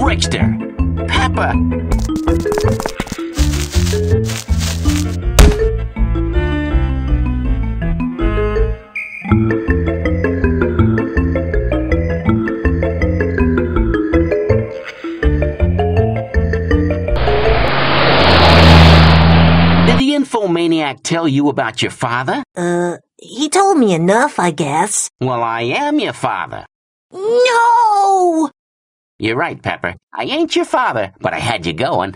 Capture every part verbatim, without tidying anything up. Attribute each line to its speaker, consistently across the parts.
Speaker 1: Brickster. Peppa. Did the infomaniac tell you about your father?
Speaker 2: Uh, he told me enough, I guess.
Speaker 1: Well, I am your father.
Speaker 2: No!
Speaker 1: You're right, Pepper. I ain't your father, but I had you going.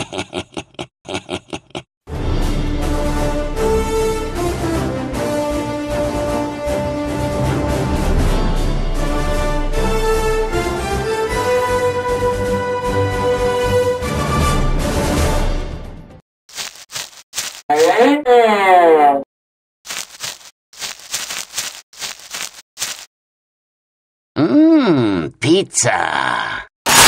Speaker 1: Mmm, pizza.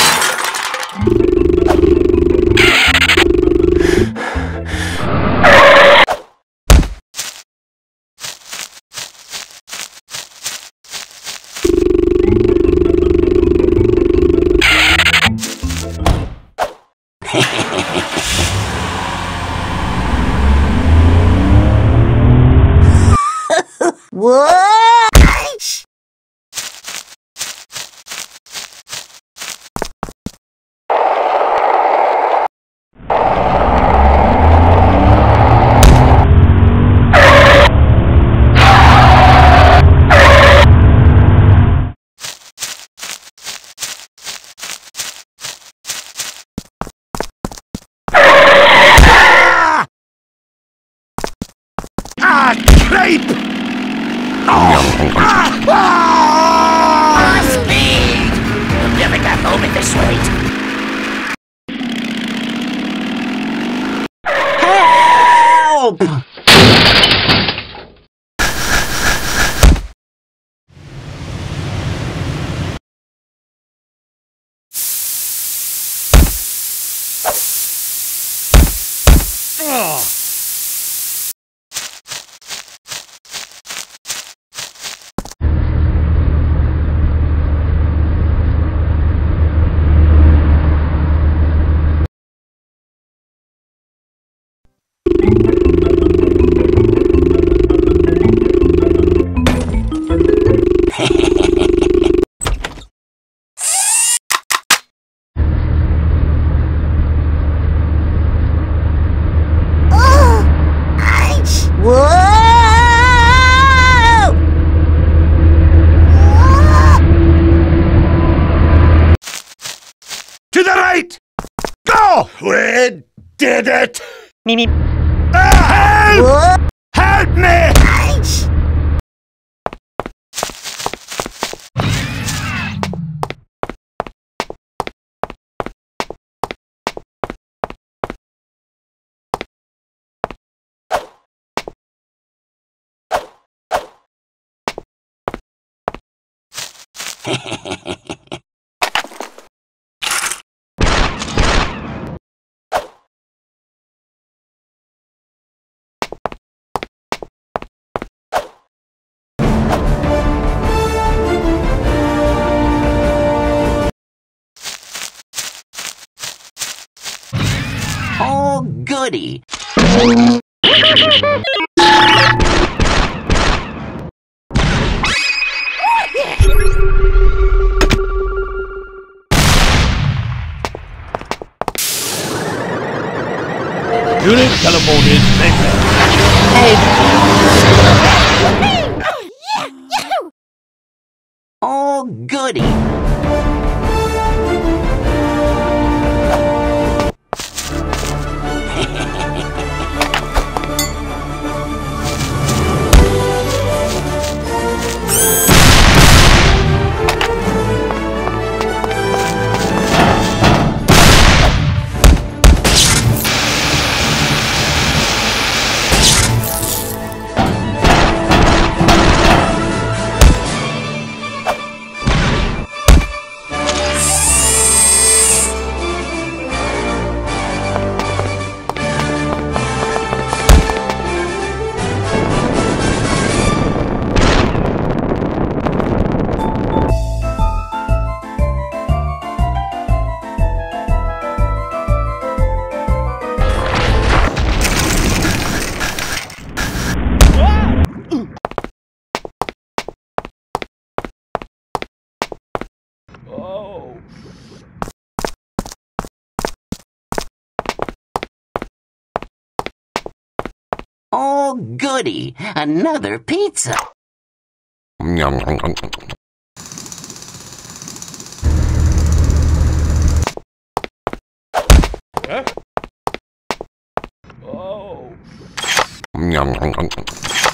Speaker 2: What?
Speaker 3: Ah, creep! Oh, ah, ah, speed! You never got home at this rate.
Speaker 1: Help!
Speaker 3: Oh. To the right! Go! We did it!
Speaker 2: Me, me.
Speaker 3: Ah, help!
Speaker 2: What?
Speaker 3: Help me!
Speaker 1: Oh, goody.
Speaker 3: Unit telephone is taken.
Speaker 1: Oh, goody. Oh, goody. Another pizza.
Speaker 3: Huh? Oh.